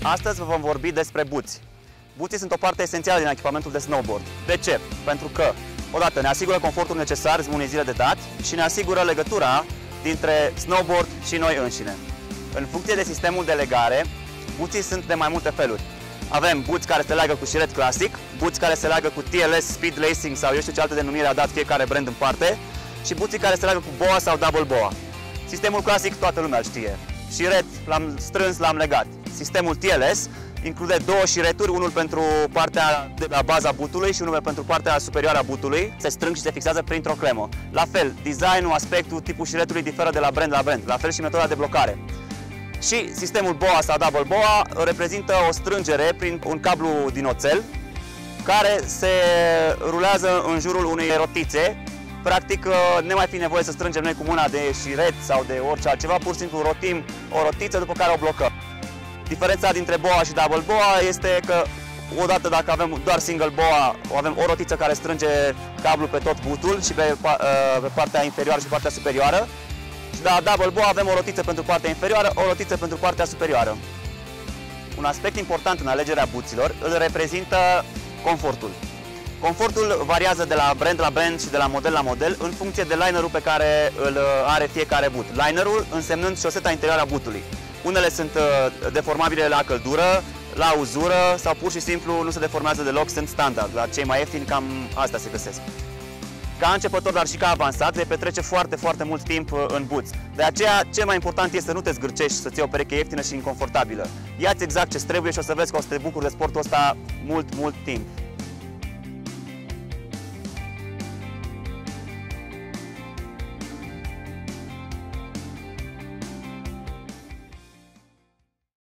Astăzi vă vom vorbi despre buți. Buții sunt o parte esențială din echipamentul de snowboard. De ce? Pentru că, odată, ne asigură confortul necesar unei zile de dat și ne asigură legătura dintre snowboard și noi înșine. În funcție de sistemul de legare, buții sunt de mai multe feluri. Avem buți care se leagă cu șiret clasic, buți care se leagă cu TLS, Speed Lacing sau eu știu ce alte denumire a dat fiecare brand în parte și buții care se leagă cu BOA sau Double BOA. Sistemul clasic toată lumea știe. Șiret l-am strâns, l-am legat. Sistemul TLS include două șireturi, unul pentru partea de la baza butului și unul pentru partea superioară a butului. Se strâng și se fixează printr-o clemă. La fel, designul, aspectul, tipul șiretului diferă de la brand la brand. La fel și metoda de blocare. Și sistemul BOA sau Double BOA reprezintă o strângere prin un cablu din oțel care se rulează în jurul unei rotițe. Practic, ne mai fi nevoie să strângem noi cu mâna de șiret sau de orice altceva, pur și simplu rotim o rotiță, după care o blocăm. Diferența dintre BOA și Double BOA este că, odată, dacă avem doar single BOA, avem o rotiță care strânge cablul pe tot butul și pe partea inferioară și partea superioară. Și la Double BOA avem o rotiță pentru partea inferioară, o rotiță pentru partea superioară. Un aspect important în alegerea buților îl reprezintă confortul. Confortul variază de la brand și de la model la model în funcție de linerul pe care îl are fiecare but. Linerul însemnând șoseta interioară a butului. Unele sunt deformabile la căldură, la uzură sau pur și simplu nu se deformează deloc, sunt standard. La cei mai ieftini cam astea se găsesc. Ca începător, dar și ca avansat, vei petrece foarte mult timp în buți. De aceea, cel mai important este să nu te zgârcești și să-ți iei o pereche ieftină și inconfortabilă. Ia-ți exact ce trebuie și o să vezi că o să te bucuri de sportul ăsta mult timp.